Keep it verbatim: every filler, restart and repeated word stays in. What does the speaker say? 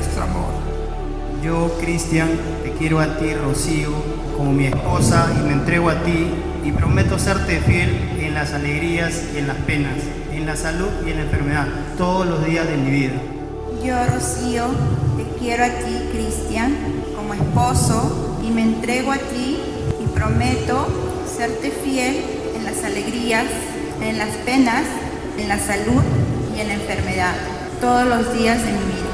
nuestro amor. Yo, Cristian, te quiero a ti, Rocío, como mi esposa, y me entrego a ti y prometo serte fiel en las alegrías y en las penas, en la salud y en la enfermedad, todos los días de mi vida. Yo, Rocío, te quiero a ti, Cristian, como esposo, y me entrego a ti y prometo serte fiel en las alegrías, en las penas, en la salud y en la enfermedad, todos los días de mi vida.